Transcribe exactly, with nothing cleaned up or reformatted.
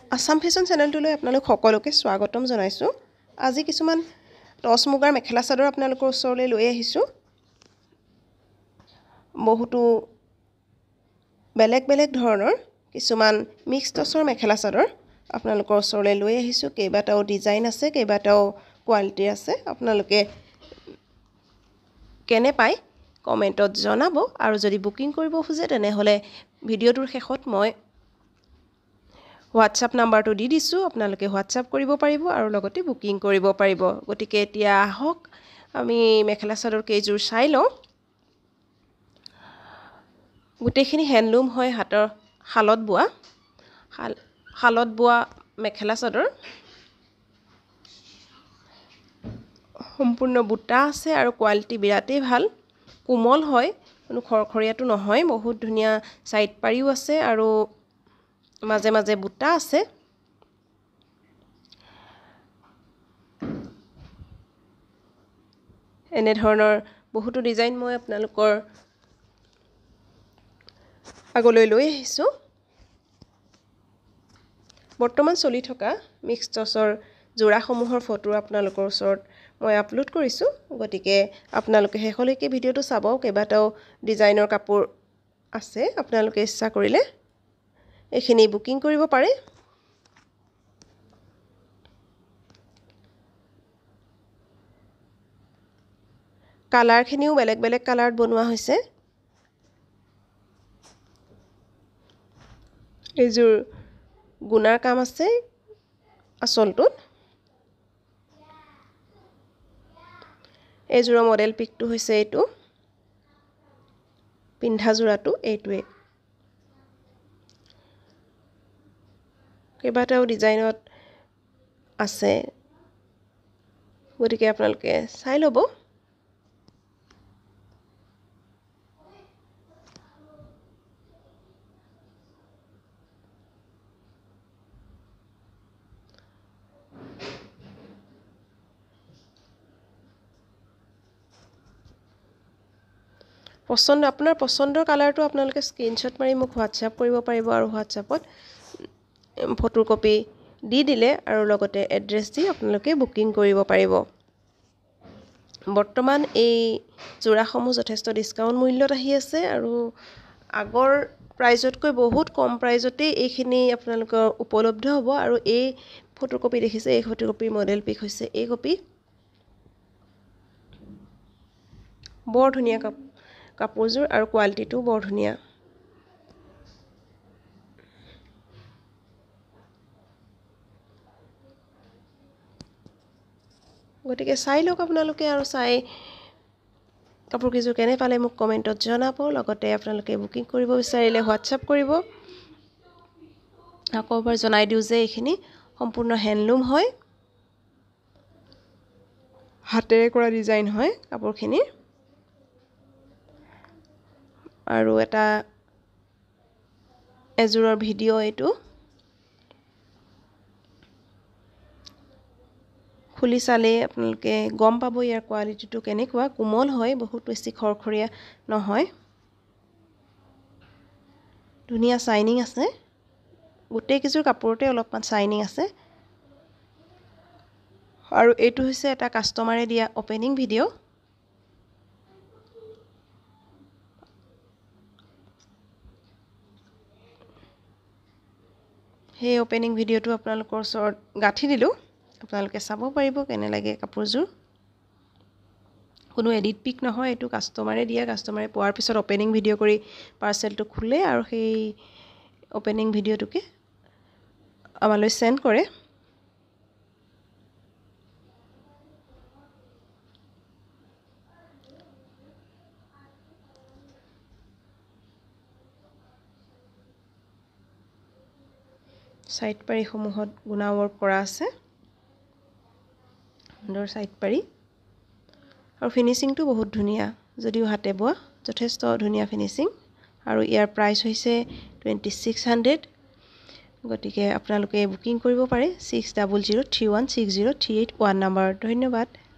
Assam fashion চেনেলটোলৈ আপোনালোক সকলোকে স্বাগতম জনাইছোঁ। আজি কিছুমান টচ মুগাৰ মেখেলা চাদৰ আপোনালোকৰ ওচৰলৈ লৈ আহিছোঁ। বহুতো বেলেগ বেলেগ ধৰণৰ কিছুমান মিক্স টচৰ মেখেলা চাদৰ আপোনালোকৰ ওচৰলৈ লৈ আহিছোঁ। কেইবাটাও ডিজাইন আছে, কেইবাটাও কোৱালিটি আছে। আপোনালোকে কেনে পায় কমেণ্টত জনাব আৰু যদি বুকিং কৰিব খোজে তেনেহ'লে ভিডিঅ'টোৰ শেষত মই হোৱাটছআপ নাম্বাৰটো দি দিছোঁ। আপোনালোকে হোৱাটছআপ কৰিব পাৰিব আৰু লগতে বুকিং কৰিব পাৰিব। গতিকে এতিয়া আহক আমি মেখেলা চাদৰ কেইযোৰ চাই লওঁ। গোটেইখিনি হেণ্ডলুম হয়, হাতৰ শালত বোৱা শাল শালত বোৱা মেখেলা চাদৰ। সম্পূৰ্ণ বুটা আছে আৰু কোৱালিটি বিৰাটেই ভাল, কোমল হয়, কোনো খৰখৰীয়াটো নহয়। বহুত ধুনীয়া চাইড পাৰিও আছে আৰু মাজে মাজে বুটা আছে। এনে ধৰণৰ বহুতো ডিজাইন মই আপোনালোকৰ আগলৈ লৈ আহিছোঁ। বৰ্তমান চলি থকা মিক্স টচৰ যোৰাসমূহৰ ফটো আপোনালোকৰ ওচৰত মই আপলোড কৰিছোঁ। গতিকে আপোনালোকে শেষলৈকে ভিডিঅ'টো চাব। কেইবাটাও ডিজাইনৰ কাপোৰ আছে, আপোনালোকে ইচ্ছা কৰিলে এইখিনি বুকিং কৰিব পাৰে। কালাৰখিনিও বেলেগ বেলেগ কালাৰত বনোৱা হৈছে। এইযোৰ গুণাৰ কাম আছে আঁচলটোত। এইযোৰৰ মডেল পিকটো হৈছে এইটো, পিন্ধা যোৰাটো এইটোৱে। কেইবাটাও ডিজাইনত আছে, গতিকে আপোনালোকে চাই ল'ব। পচন্দ আপোনাৰ পচন্দৰ কালাৰটো আপোনালোকে স্ক্ৰীনশ্বট মাৰি মোক হোৱাটছআপ কৰিব পাৰিব আৰু হোৱাটছআপত ফটোকপি দি দিলে আৰু লগতে এড্ৰেছ দি আপোনালোকে বুকিং কৰিব পাৰিব। বৰ্তমান এই যোৰাসমূহ যথেষ্ট ডিছকাউণ্ট মূল্যত আহি আছে আৰু আগৰ প্ৰাইজতকৈ বহুত কম প্ৰাইজতেই এইখিনি আপোনালোকৰ উপলব্ধ হ'ব। আৰু এই ফটোকপি দেখিছে, এই ফটোকপিৰ মডেল পিক হৈছে এই কপি। বৰ ধুনীয়া কাপ কাপোৰযোৰ আৰু কোৱালিটিটো বৰ ধুনীয়া। গতিকে চাই লওক আপোনালোকে আৰু চাই কাপোৰকেইযোৰ কেনে পালে মোক কমেণ্টত জনাব। লগতে আপোনালোকে বুকিং কৰিব বিচাৰিলে হোৱাটছআপ কৰিব। আকৌ এবাৰ জনাই দিওঁ যে এইখিনি সম্পূৰ্ণ হেণ্ডলুম হয়, হাতেৰে কৰা ডিজাইন হয় কাপোৰখিনি। আৰু এটা এযোৰৰ ভিডিঅ' এইটো, খুলি চালে আপোনালোকে গম পাব ইয়াৰ কোৱালিটিটো কেনেকুৱা। কোমল হয়, বহুত বেছি খৰখৰীয়া নহয়, ধুনীয়া চাইনিং আছে। গোটেইকেইযোৰ কাপোৰতে অলপমান চাইনিং আছে। আৰু এইটো হৈছে এটা কাষ্টমাৰে দিয়া অপেনিং ভিডিঅ'। সেই অপেনিং ভিডিঅ'টো আপোনালোকৰ ওচৰত গাঁঠি দিলোঁ, আপোনালোকে চাব পাৰিব কেনে লাগে কাপোৰযোৰ। কোনো এডিট পিক নহয়, এইটো কাষ্টমাৰে দিয়া। কাষ্টমাৰে পোৱাৰ পিছত অপেনিং ভিডিঅ' কৰি পাৰ্চেলটো খোলে আৰু সেই অপেনিং ভিডিঅ'টোকে আমালৈ চেণ্ড কৰে। চাইড পাৰিসমূহত গুণা ৱৰ্ক কৰা আছে, সুন্দৰ চাইড পাৰি। আৰু ফিনিচিংটো বহুত ধুনীয়া, যদিও হাতে বোৱা যথেষ্ট ধুনীয়া ফিনিচিং। আৰু ইয়াৰ প্ৰাইচ হৈছে টুৱেণ্টি ছিক্স হাণ্ড্ৰেড। গতিকে আপোনালোকে বুকিং কৰিব পাৰে six double zero' three one six zero' three eight one নাম্বাৰত। ধন্যবাদ।